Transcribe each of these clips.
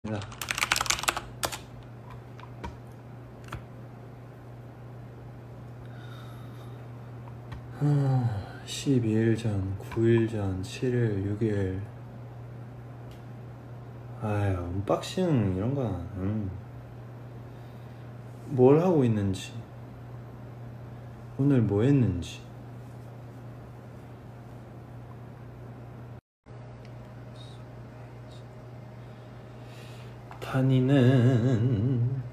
야. 12일 전, 9일 전, 7일, 6일. 아유, 언박싱 이런 거 뭘 하고 있는지, 오늘 뭐 했는지. 단위는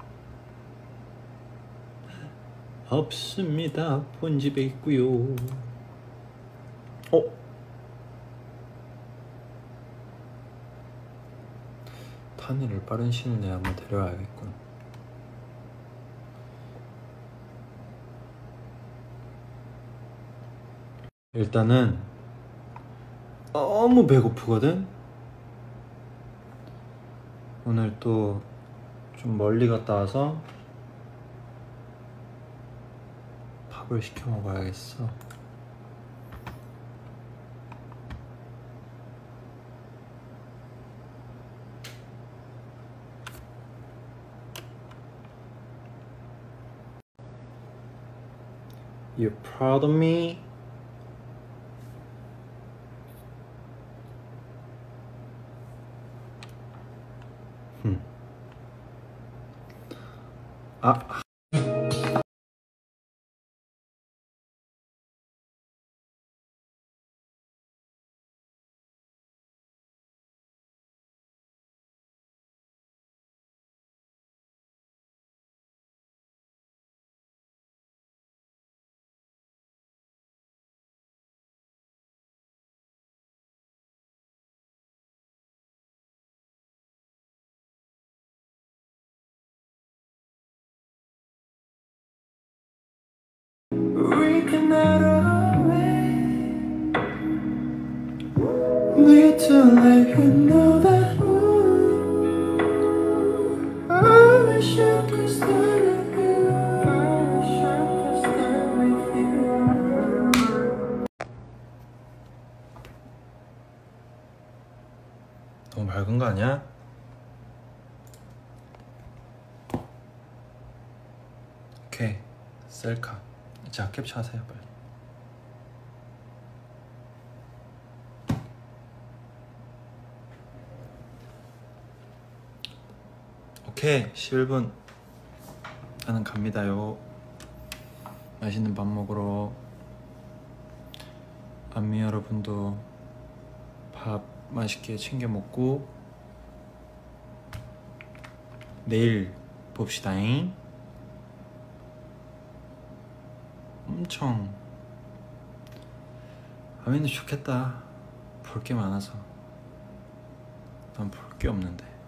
없습니다. 본 집에 있고요. 탄이를 빠른 시일 내에 한번 데려와야겠군. 일단은 너무 배고프거든? 오늘 또 좀 멀리 갔다 와서 밥을 시켜 먹어야겠어. You proud of me? 아. We can run away. Need to let you know that I wish I could stay with you. I wish I could stay with you. 너무 밝은 거 아니야? 오케이, 셀카. 자, 캡처하세요 빨리. 오케이, 11분. 나는 갑니다요. 맛있는 밥 먹으러. 안미 여러분도 밥 맛있게 챙겨 먹고 내일 봅시다잉. 엄청 아미는 좋겠다. 볼 게 많아서. 난 볼 게 없는데.